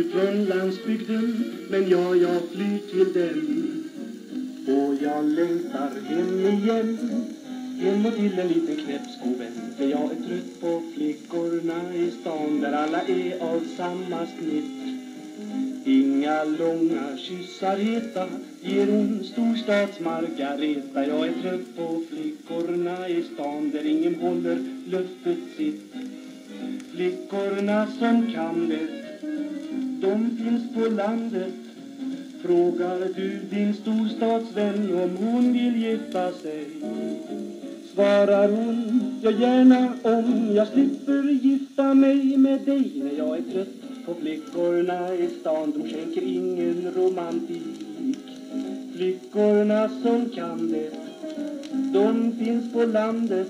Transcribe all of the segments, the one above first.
flyr från landsbygden, men jag flyr till den. Och jag längtar hem igen, hem och till en liten knäppskovän. För jag är trött på flickorna i stan, där alla är av samma snitt. Inga långa kyssar heta ger hon storstads Margareta. Jag är trött på flickorna i stan, där ingen håller löftet sitt. Flickorna som kan det, de finns på landet. Frågar du din storstadsvän om hon vill gifta sig, svarar hon, ja gärna om jag slipper gifta mig med dig. När jag är trött på flickorna i stan, de skänker ingen romantik. Flickorna som kan det, de finns på landet.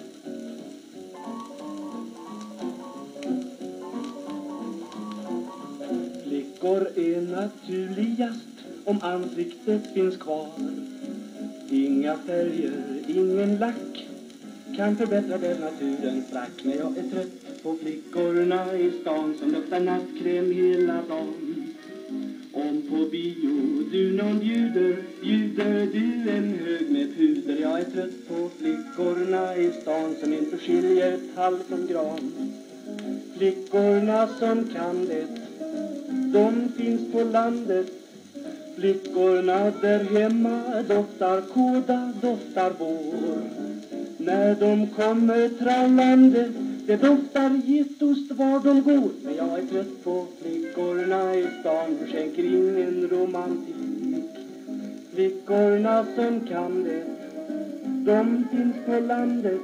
Flickor är naturligast om ansiktet finns kvar. Inga färger, ingen lack kan förbättra den naturens frack. När jag är trött på flickorna i stan som luktar nattkräm hela dagen. Om på bio du någon bjuder du en hög med puder. Jag är trött på flickorna i stan som inte skiljer ett halvt om gran. Flickorna som kan det, de finns på landet. Flickorna där hemma doftar kåda, doftar vår. När de kommer trallande, det doftar getost var de går. Men jag är trött på flickorna i stan, de skänker ingen romantik. Flickorna som kan det, de finns på landet.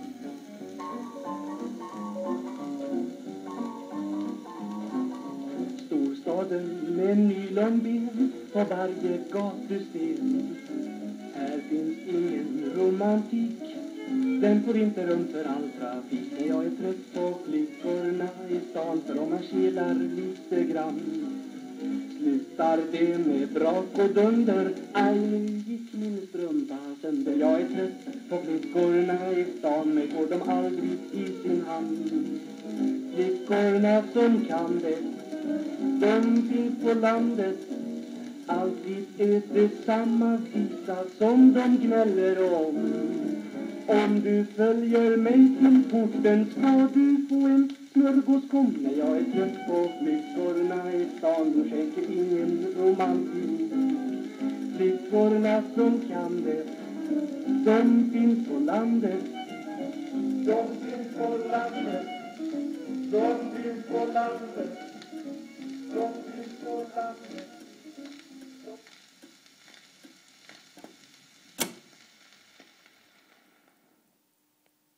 Storstaden med nylonben på varje gatusten. Här finns ingen romantik, den får inte rum för all trafik. Men jag är trött på flickorna i stan, för om man kilar lite grann slutar det med brak och dunder. Aj, nu gick min strumpa sönder. Jag är trött på flickorna i stan, men får de aldrig i sin hand. Flickorna som kan det, de finns på landet. Alltid är det samma visa som de gnäller om. Om du följer mig till porten ska du få en smörgåskom. När jag är trött på flickorna i stan, de skänker ingen romantik. Flickorna som kan det, de finns på landet. De finns på landet, de finns på landet.